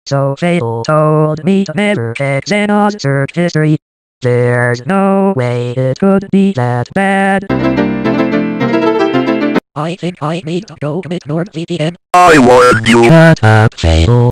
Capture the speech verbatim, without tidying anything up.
So Fatal told me to never check xenos search history. There's no way it could be that bad. I think I need to go commit NordVPN. I warned you. Shut up, Fatal.